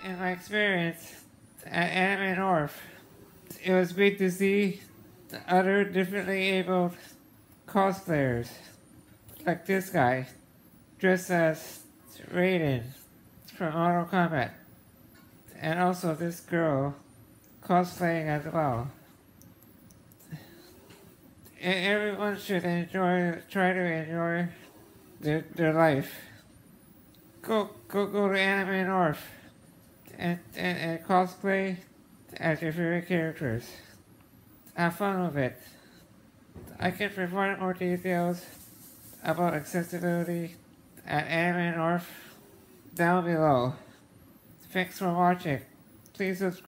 In my experience at Anime North, it was great to see the other differently abled cosplayers, like this guy, dressed as Raiden from Mortal Kombat, and also this girl cosplaying as well. Everyone should try to enjoy their life. Go to Anime North and cosplay as your favorite characters. Have fun with it. I can provide more details about accessibility at Anime North down below. Thanks for watching. Please subscribe.